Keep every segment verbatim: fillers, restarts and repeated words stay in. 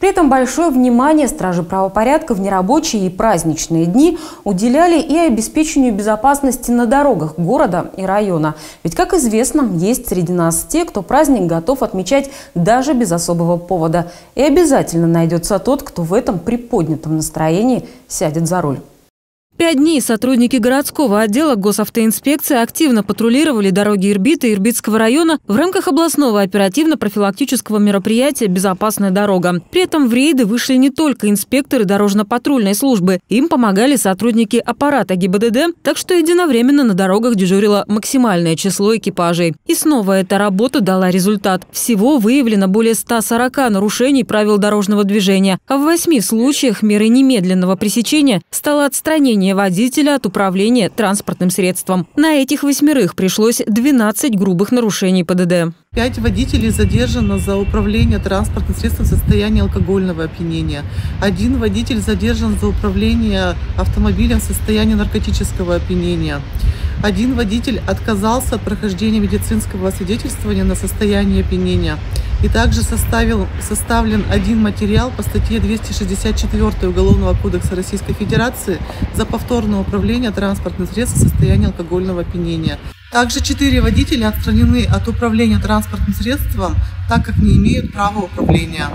При этом большое внимание стражи правопорядка в нерабочие и праздничные дни уделяли и обеспечению безопасности на дорогах города и района. Ведь, как известно, есть среди нас те, кто праздник готов отмечать даже без особого повода. И обязательно найдется тот, кто в этом приподнятом настроении сядет за руль. Пять дней сотрудники городского отдела госавтоинспекции активно патрулировали дороги Ирбита и Ирбитского района в рамках областного оперативно-профилактического мероприятия «Безопасная дорога». При этом в рейды вышли не только инспекторы дорожно-патрульной службы. Им помогали сотрудники аппарата ГИБДД, так что единовременно на дорогах дежурило максимальное число экипажей. И снова эта работа дала результат. Всего выявлено более ста сорока нарушений правил дорожного движения, а в восьми случаях мерой немедленного пресечения стало отстранение водителя от управления транспортным средством. На этих восьмерых пришлось двенадцать грубых нарушений ПДД. Пять водителей задержано за управление транспортным средством в состоянии алкогольного опьянения. Один водитель задержан за управление автомобилем в состоянии наркотического опьянения. Один водитель отказался от прохождения медицинского освидетельствования на состояние опьянения. И также составил, составлен один материал по статье двести шестьдесят четыре Уголовного кодекса Российской Федерации за повторное управление транспортным средством в состоянии алкогольного опьянения. Также четыре водителя отстранены от управления транспортным средством, так как не имеют права управления.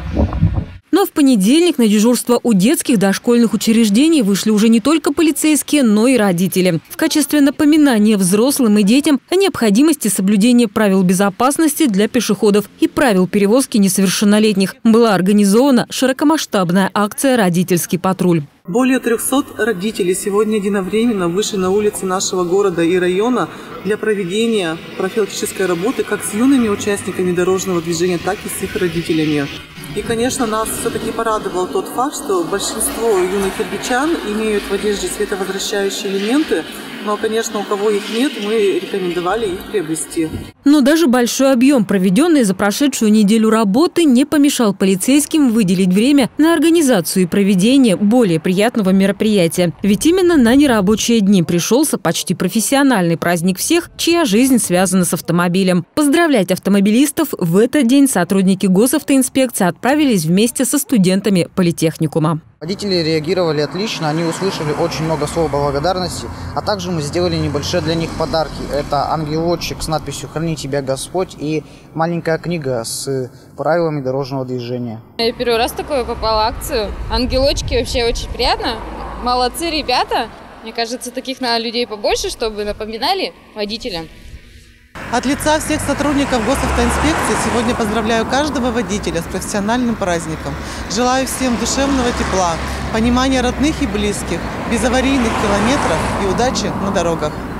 Но в понедельник на дежурство у детских дошкольных учреждений вышли уже не только полицейские, но и родители. В качестве напоминания взрослым и детям о необходимости соблюдения правил безопасности для пешеходов и правил перевозки несовершеннолетних была организована широкомасштабная акция «Родительский патруль». Более трёхсот родителей сегодня единовременно вышли на улицы нашего города и района для проведения профилактической работы как с юными участниками дорожного движения, так и с их родителями. И, конечно, нас все-таки порадовал тот факт, что большинство юных ирбитчан имеют в одежде световозвращающие элементы, но, конечно, у кого их нет, мы рекомендовали их приобрести. Но даже большой объем, проведенный за прошедшую неделю работы, не помешал полицейским выделить время на организацию и проведение более приятного мероприятия. Ведь именно на нерабочие дни пришелся почти профессиональный праздник всех, чья жизнь связана с автомобилем. Поздравлять автомобилистов в этот день сотрудники госавтоинспекции отправились вместе со студентами политехникума. Водители реагировали отлично, они услышали очень много слов благодарности, а также мы сделали небольшие для них подарки. Это ангелочек с надписью «Храни тебя Господь» и маленькая книга с правилами дорожного движения. Я первый раз такое попала в акцию. Ангелочки вообще очень приятно. Молодцы ребята. Мне кажется, таких надо людей побольше, чтобы напоминали водителям. От лица всех сотрудников госавтоинспекции сегодня поздравляю каждого водителя с профессиональным праздником. Желаю всем душевного тепла, понимания родных и близких, безаварийных километров и удачи на дорогах.